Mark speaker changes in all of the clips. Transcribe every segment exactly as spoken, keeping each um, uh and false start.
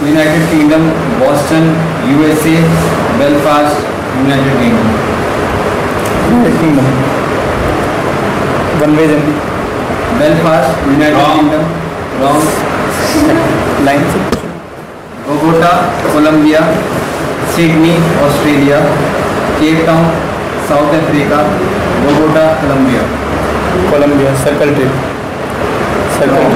Speaker 1: United Kingdom, Boston USA, Belfast United Kingdom.
Speaker 2: United Kingdom. One way journey.
Speaker 1: Belfast United Kingdom, wrong.
Speaker 2: Line से।
Speaker 1: Bogota Colombia, Sydney Australia, Cape Town South Africa, Bogota Colombia.
Speaker 2: Colombia. Circle trip. Circle.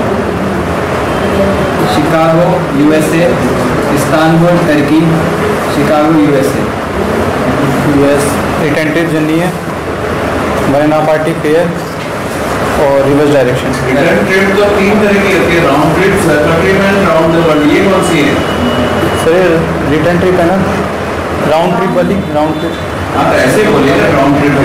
Speaker 1: Chicago USA, Istanbul Turkey, Chicago USA.
Speaker 2: US. Return trip journey है, वरना party fare और reverse direction.
Speaker 3: Return trip तो तीन तरह की होती है, round trip, circle trip and round the world. ये कौन सी है?
Speaker 2: सर रिटर्न ट्रिप है ना, राउंड ट्रिप वाली। Round trip.
Speaker 3: हाँ तो ऐसे बोलिए ना, राउंड ट्रिप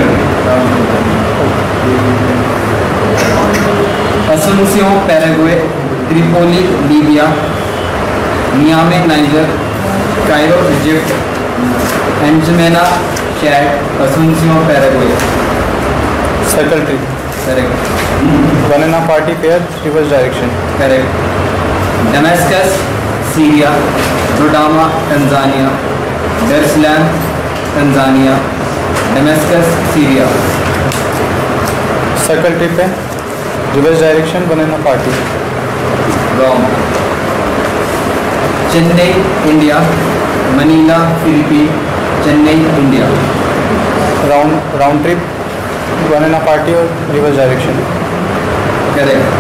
Speaker 3: है।
Speaker 1: Asuncion Paraguay, Tripoli Libya, Niamey Niger, Cairo Egypt, N'Djamena Chad, Asuncion Paraguay.
Speaker 2: Circle trip.
Speaker 1: Correct.
Speaker 2: वरना party fare reverse direction.
Speaker 1: Correct. Damascus Syria, Dodoma Tanzania, Dar es Salaam Tanzania, Damascus Syria.
Speaker 2: Circle trip है, reverse direction, वरना party.
Speaker 1: Wrong. Chennai India, Manila Philippine, Chennai India.
Speaker 2: Round round trip, वरना party और reverse direction.
Speaker 1: Correct.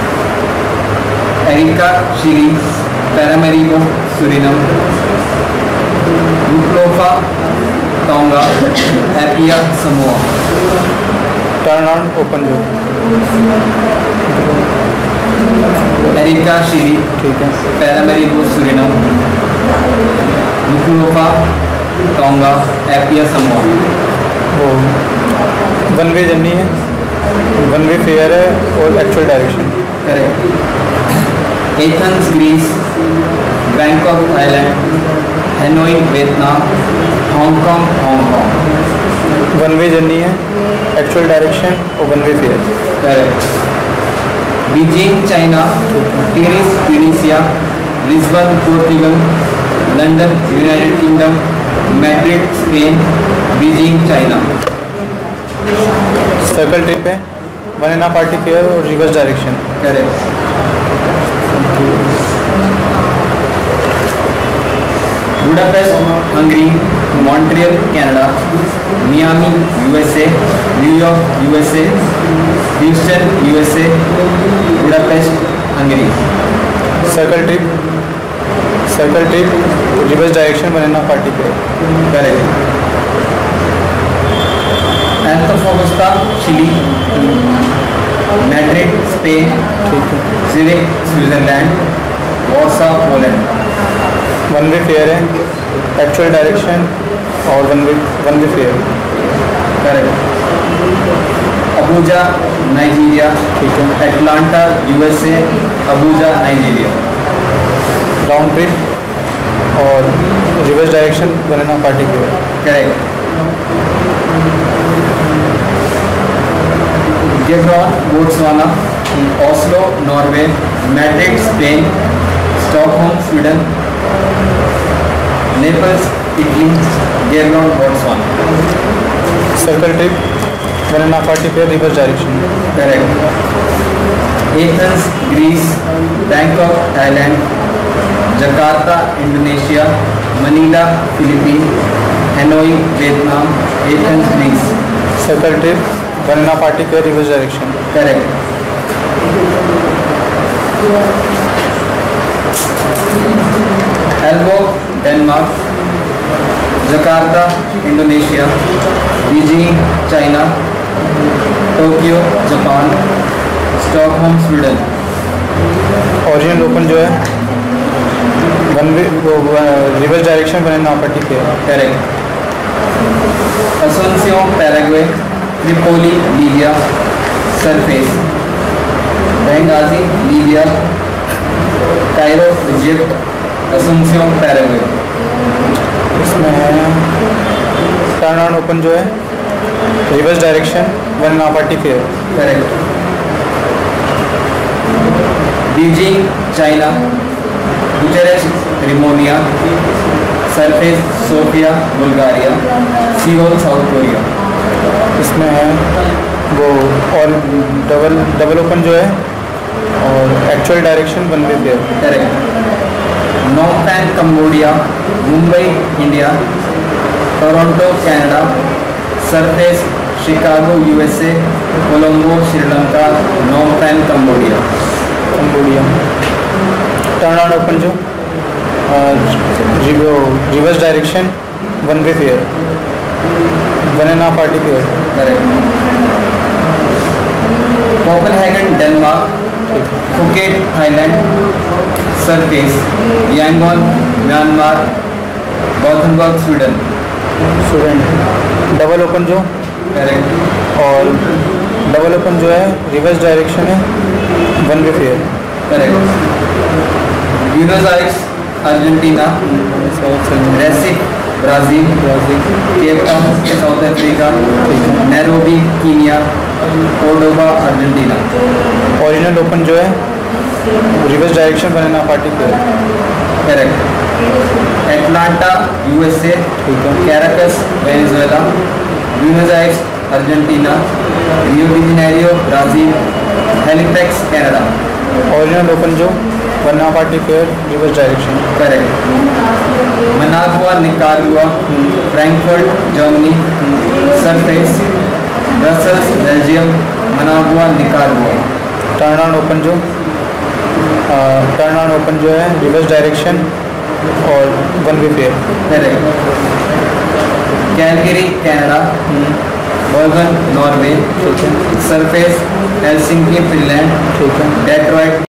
Speaker 1: Areca chilli, Paramaribo Suriname, Nuku'alofa Tonga, Apia Samoa.
Speaker 2: Turn on open jaw.
Speaker 1: Arica Chile,
Speaker 2: ठीक है।
Speaker 1: Paramaribo Suriname, Nuku'alofa Tonga, Apia Samoa.
Speaker 2: वो one way journey है, one way fare है और actual direction.
Speaker 1: Correct. Athens Greece, Bangkok Thailand, Hanoi Vietnam, Hong Kong Hong Kong.
Speaker 2: One way journey है, actual direction और one way fare.
Speaker 1: Correct. Beijing China, Tunis Tunisia, Lisbon Portugal, London United Kingdom, Madrid Spain, Beijing China.
Speaker 2: Circle trip है, वरना party fare और reverse direction.
Speaker 1: Correct. Budapest Hungary, Montreal Canada, Miami USA, New York USA, Houston USA, Budapest Hungary.
Speaker 2: Circle trip. Circle trip, reverse direction, वरना party fare.
Speaker 1: Correct. Antofagasta Chile, Madrid Spain, Zurich Switzerland, Warsaw Poland.
Speaker 2: One way fare है, actual direction और one way one way fare.
Speaker 1: Correct. Abuja Nigeria,
Speaker 2: ठीक है।
Speaker 1: Atlanta USA, Abuja Nigeria.
Speaker 2: Round trip और reverse direction, वरना party fare.
Speaker 1: Correct. Gaborone Botswana, Oslo Norway, Madrid Spain, Stockholm Sweden, Naples Italy, Gaborone Botswana.
Speaker 2: Circle trip, वरना party fare, reverse direction.
Speaker 1: Correct. Athens Greece, Bangkok Thailand, Jakarta Indonesia, Manila Philippine, Hanoi Vietnam, Athens Greece.
Speaker 2: Circle trip, वरना party fare, reverse direction.
Speaker 1: Correct. Aalborg Denmark, Jakarta Indonesia, Beijing China, Tokyo Japan, Stockholm Sweden.
Speaker 2: Original open jaw है one way वो reverse direction, वरना party fare.
Speaker 1: Correct. Asuncion Paraguay, Tripoli Libya, surface, Benghazi Libya, Cairo Egypt, Asuncion Paraguay.
Speaker 2: इसमें turn on open jaw है reverse direction, वरना party fare.
Speaker 1: Correct. Beijing China, Bucharest Romania, surface Sofia Bulgaria, Seoul South Korea.
Speaker 2: इसमें है वो all double double open jaw है और actual direction one way fare.
Speaker 1: Correct. Phnom Penh Cambodia, Mumbai India, Toronto Canada, surface Chicago USA, Colombo Sri Lanka, Phnom Penh Cambodia.
Speaker 2: Cambodia. Turn on open jaw reverse direction one way fare, one and half party fare.
Speaker 1: Correct. Copenhagen Denmark, Phuket Thailand, surface Yangon Myanmar, Gothenburg Sweden.
Speaker 2: Student. Double open jaw
Speaker 1: correct.
Speaker 2: और double open jaw है reverse direction है one way fare.
Speaker 1: Correct. Buenos Aires Argentina, Recife Brazil, cap Town South Africa, Nairobi Kenya, Cordoba Argentina.
Speaker 2: Original open jaw है reverse direction one and half party fare.
Speaker 1: Correct. Atlanta USA,
Speaker 2: ठीक है।
Speaker 1: Caracas Venezuela, Buenos Aires Argentina, Rio de Janeiro Brazil, Halifax Canada.
Speaker 2: Original open jaw one and half party fare reverse direction.
Speaker 1: Correct. Managua Nicaragua, Frankfurt Germany, surface Brussels Belgium, Managua Nicaragua.
Speaker 2: Turn on open jaw turn on open jaw है reverse direction और one way fare.
Speaker 1: Correct. Calgary Canada, Bergen Norway,
Speaker 2: ठीक है।
Speaker 1: Surface Helsinki Finland,
Speaker 2: ठीक है।
Speaker 1: Detroit